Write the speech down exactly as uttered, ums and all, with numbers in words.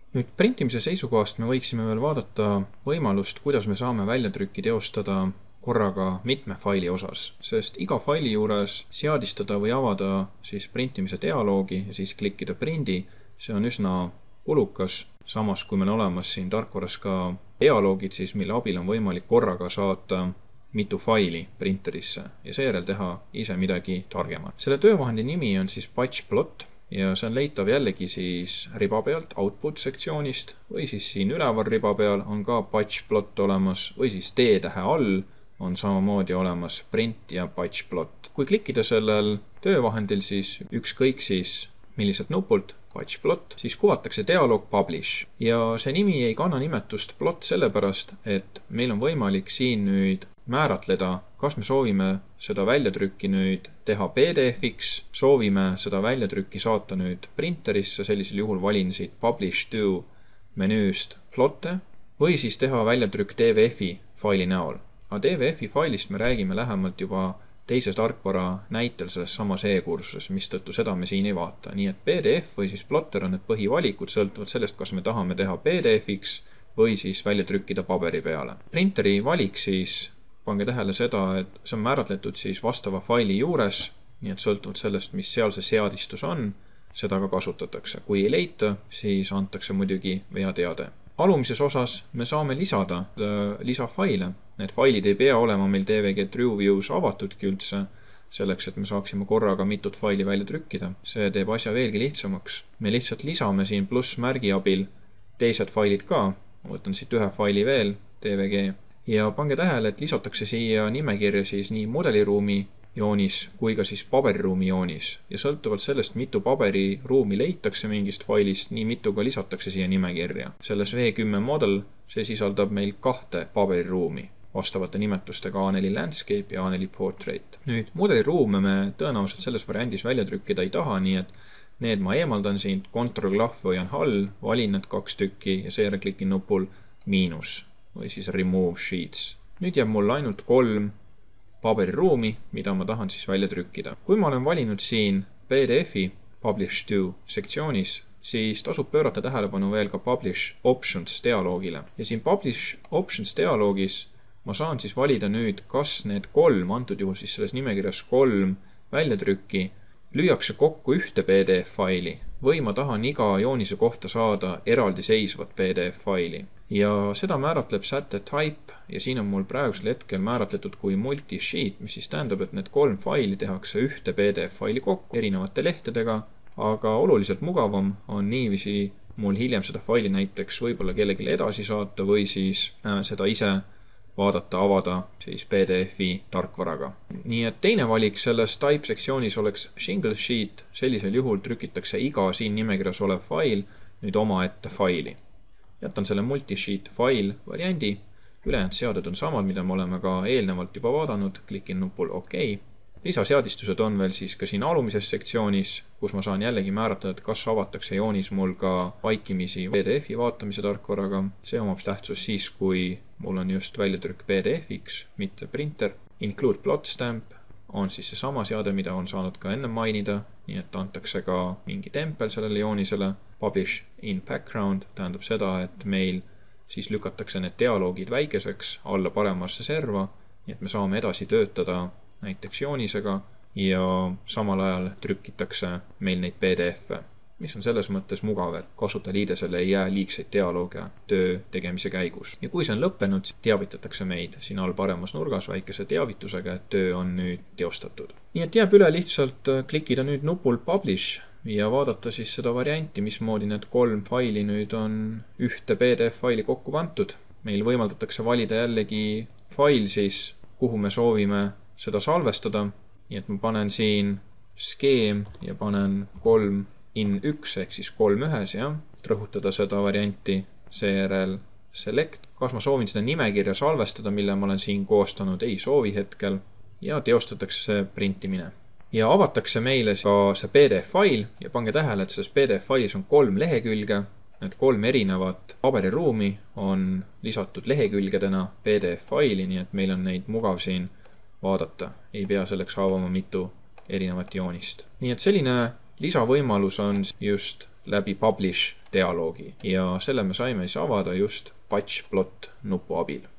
Nüüd printimise seisukohast me võiksime veel vaadata võimalust, kuidas me saame väljatrükki teostada korraga mitme faili osas, sest iga faili juures seadistada või avada siis printimise dialoogi ja siis klikkida prindi, see on üsna kulukas, samas kui meil olemas siin tarkvaras ka dialoogid, siis mille abil on võimalik korraga saata mitu faili printerisse ja seejärel teha ise midagi targemat. Selle töövahendi nimi on siis PatchPlot ja see on leitav jällegi siis riba pealt output sektsioonist või siis siin üleval riba peal on ka PatchPlot olemas või siis D-tähe all on samamoodi olemas print ja PatchPlot. Kui klikkida sellel töövahendil siis ükskõik siis milliselt nupult PatchPlot, siis kuvatakse dialoog Publish ja see nimi ei kanna nimetust plot sellepärast, et meil on võimalik siin nüüd määratleda, kas me soovime seda väljatrükki nüüd teha P D F-iks, soovime seda väljatrükki saata nüüd printerisse, sellisel juhul valin siit Publish to menüüst plotte või siis teha väljatrükk D V F-i faili näol. Aga D V F-i failist me räägime lähemalt juba teise tarkvara näitel selles samas e-kursuses, mistõttu seda me siin ei vaata. Nii et P D F või siis plotter on need põhivalikud sõltuvad sellest, kas me tahame teha P D F-iks või siis välja trükkida paberi peale. Printeri valik siis, pange tähele seda, et see on määratletud siis vastava faili juures, nii et sõltuvalt sellest, mis seal see seadistus on, seda ka kasutatakse. Kui ei leita, siis antakse muidugi veateade. Alumises osas me saame lisada lisafaile. Need failid ei pea olema meil D V G TrueViews avatudki üldse, selleks, et me saaksime korraga mitut faili välja trükkida. See teeb asja veelgi lihtsamaks. Me lihtsalt lisame siin plussmärgi abil teised failid ka. Ma võtan siit ühe faili veel, D V G. Ja pange tähele, et lisatakse siia nimekirja siis nii mudeliruumi joonis kui ka siis paberiruumi joonis. Ja sõltuvalt sellest, mitu paberiruumi leitakse mingist failist, nii mitu ka lisatakse siia nimekirja. Selles V kümme model see sisaldab meil kahte paberiruumi vastavate nimetustega A neli Landscape ja A neli Portrait. Nüüd, mudeliruume me tõenäoliselt selles variandis välja trükkida ei taha, nii et need ma eemaldan siin, Ctrl-Klahv hoian all, valin need kaks tükki ja seejärel klikin nupul miinus või siis Remove Sheets. Nüüd jääb mul ainult kolm paberiruumi, mida ma tahan siis välja trükkida. Kui ma olen valinud siin P D F-i Publish to sektsioonis, siis tasub pöörata tähelepanu veel ka Publish Options dialoogile. Ja siin Publish Options dialoogis ma saan siis valida nüüd, kas need kolm, antud juhul siis selles nimekirjas kolm väljatrükki, lüüakse kokku ühte P D F-faili või ma tahan iga joonise kohta saada eraldi seisvat P D F-faili. Ja seda määratleb säte type ja siin on mul praegusel hetkel määratletud kui multi-sheet, mis siis tähendab, et need kolm faili tehakse ühte P D F-faili kokku erinevate lehtedega, aga oluliselt mugavam on niiviisi mul hiljem seda faili näiteks võib-olla kellelegi edasi saata või siis äh, seda ise vaadata, avada siis P D F-i tarkvaraga. Nii et teine valik selles type sektsioonis oleks single sheet, sellisel juhul trükitakse iga siin nimekirjas olev fail nüüd omaette faili. Jätan selle multi-sheet fail variandi, ülejäänud seaded on samad, mida me oleme ka eelnevalt juba vaadanud, klikin nupul OK. Lisaseadistused on veel siis ka siin alumises sektsioonis, kus ma saan jällegi määratleda, et kas avatakse joonis mul ka vaikimisi P D F-i vaatamise tarkvaraga. See omab tähtsus siis, kui mul on just väljatrükk P D F-iks, mitte printer. Include plot stamp on siis see sama seade, mida on saanud ka enne mainida, nii et antakse ka mingi tempel sellele joonisele. Publish in background tähendab seda, et meil siis lükatakse need dialoogid väikeseks alla paremasse serva, nii et me saame edasi töötada näiteks joonisega ja samal ajal trükitakse meil neid P D F-e, mis on selles mõttes mugav, et kasutajaliidesele ei jää liigseid dialooge töö tegemise käigus. Ja kui see on lõppenud, teavitatakse meid siin all paremas nurgas väikese teavitusega, et töö on nüüd teostatud. Nii et jääb üle lihtsalt klikkida nüüd nupul Publish ja vaadata siis seda varianti, mismoodi need kolm faili nüüd on ühte P D F-faili kokku kantud. Meil võimaldatakse valida jällegi fail siis, kuhu me soovime seda salvestada, nii et ma panen siin skeem ja panen kolm in üks ehk siis kolm ühes, jah, et rõhutada seda varianti, seejärel select, kas ma soovin seda nimekirja salvestada, mille ma olen siin koostanud, ei soovi hetkel ja teostatakse see printimine. Ja avatakse meile ka see P D F-fail ja pange tähele, et selles P D F-failis on kolm lehekülge, need kolm erinevat paberiruumi on lisatud lehekülgedena P D F-faili, nii et meil on neid mugav siin vaadata, ei pea selleks avama mitu erinevat joonist. Nii et selline lisavõimalus on just läbi publish dialoogi ja selle me saime siis avada just patch plot nupu abil.